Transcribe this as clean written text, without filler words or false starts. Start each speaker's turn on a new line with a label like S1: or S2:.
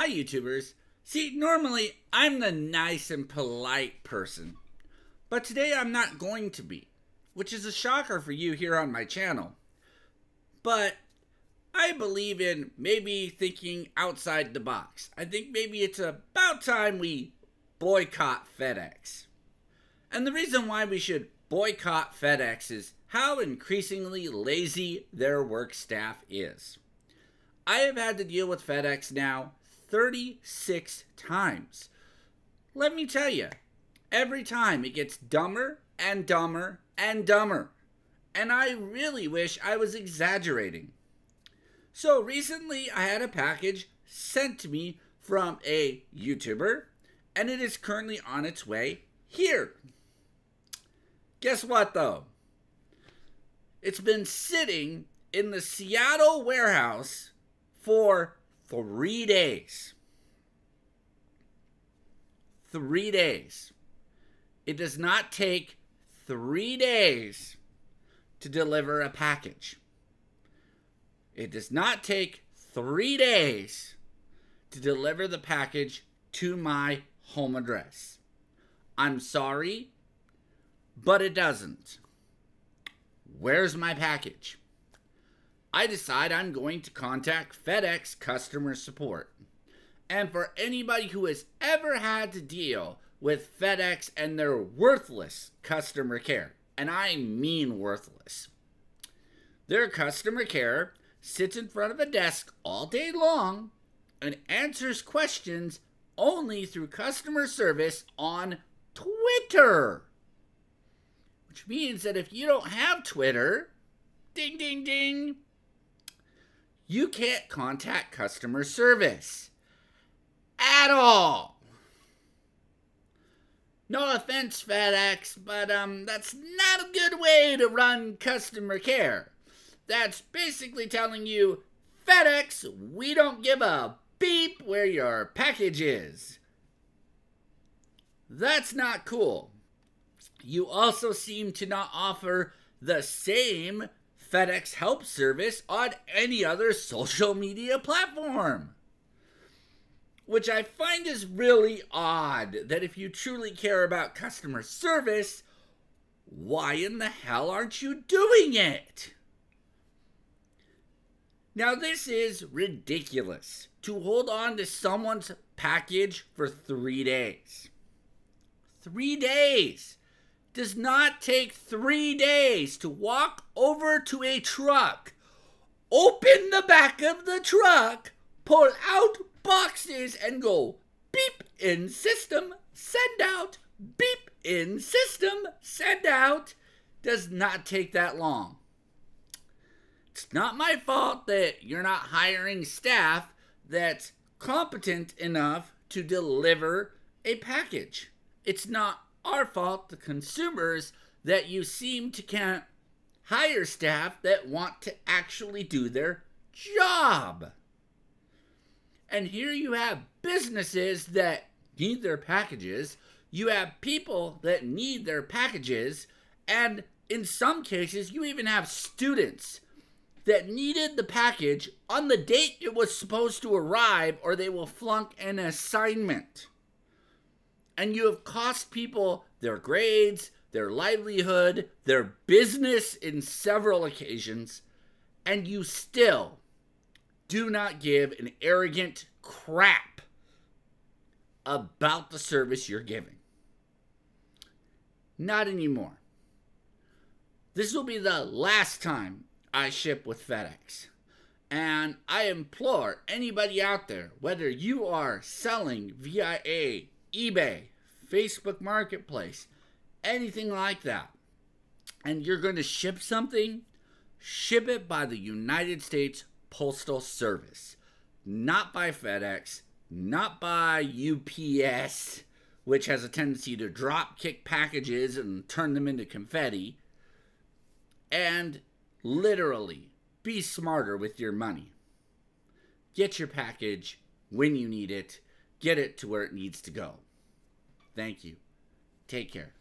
S1: Hi YouTubers. See, normally I'm the nice and polite person, but today I'm not going to be, which is a shocker for you here on my channel. But I believe in maybe thinking outside the box. I think maybe it's about time we boycott FedEx. And the reason why we should boycott FedEx is how increasingly lazy their work staff is. I have had to deal with FedEx now 36 times. Let me tell you, every time it gets dumber and dumber and dumber. And I really wish I was exaggerating. So recently I had a package sent to me from a YouTuber, and it is currently on its way here. Guess what though? It's been sitting in the Seattle warehouse for 3 days. 3 days. It does not take 3 days to deliver a package. It does not take 3 days to deliver the package to my home address. I'm sorry, but it doesn't. Where's my package? I decide I'm going to contact FedEx customer support. And for anybody who has ever had to deal with FedEx and their worthless customer care, and I mean worthless, their customer care sits in front of a desk all day long and answers questions only through customer service on Twitter. Which means that if you don't have Twitter, ding, ding, ding, you can't contact customer service at all. No offense, FedEx, but that's not a good way to run customer care. That's basically telling you, FedEx, we don't give a beep where your package is. That's not cool. You also seem to not offer the same FedEx help service on any other social media platform. Which I find is really odd, that if you truly care about customer service, why in the hell aren't you doing it? Now this is ridiculous, to hold on to someone's package for 3 days. 3 days! Does not take 3 days to walk over to a truck, open the back of the truck, pull out boxes and go beep in system, send out, beep in system, send out. Does not take that long. It's not my fault that you're not hiring staff that's competent enough to deliver a package. It's not our fault, the consumers, that you seem to can't hire staff that want to actually do their job. And here you have businesses that need their packages, you have people that need their packages, and in some cases you even have students that needed the package on the date it was supposed to arrive, or they will flunk an assignment. And you have cost people their grades, their livelihood, their business in several occasions, and you still do not give an arrogant crap about the service you're giving. Not anymore. This will be the last time I ship with FedEx. And I implore anybody out there, whether you are selling via eBay, Facebook Marketplace, anything like that, and you're going to ship something, ship it by the United States Postal Service, not by FedEx, not by UPS, which has a tendency to drop kick packages and turn them into confetti, and literally be smarter with your money. Get your package when you need it, get it to where it needs to go. Thank you. Take care.